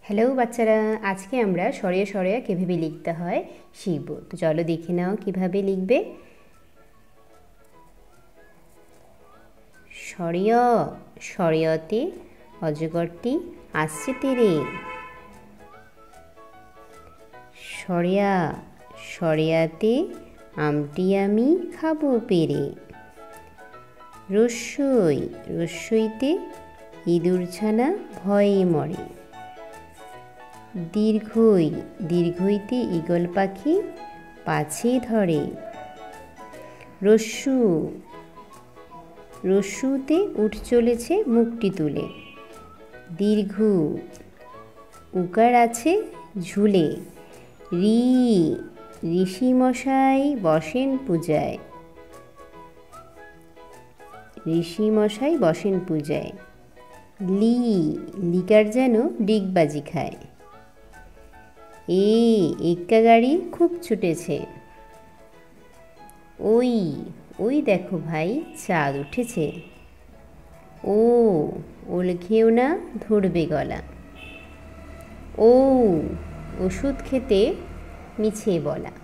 Hello বাচ্চারা, আজকে আমরা সরিয়া সরিয়া কিভাবে লিখতে হয় শিখব। তো চলো দেখে নাও কিভাবে লিখবে। সরিয়া সরিয়াতে অজগরটি আসছে তীরে। সরিয়া সরিয়াতে আমটি আমি খাবো পেরে। রস্যই রস্যইতে ইঁদুর ছানা ভয়ে মরে। দীর্ঘই দীর্ঘইতে ঈগল পাখি পাছে ধরে। রস্যু রস্যুতে উঠ চলেছে মুখটি তুলে। দীর্ঘ উকার আছে ঝুলে। রি ঋষি মশাই বসেন পূজায়। ঋষি মশাই বসেন পূজায়। লি লিকার যেন ডিগবাজি খায়। এক্কা গাড়ি খুব ছুটেছে। ওই ওই দেখো ভাই চাঁদ উঠেছে। ওল খেও না ধরবে গলা। ওষুধ খেতে মিছে বলা।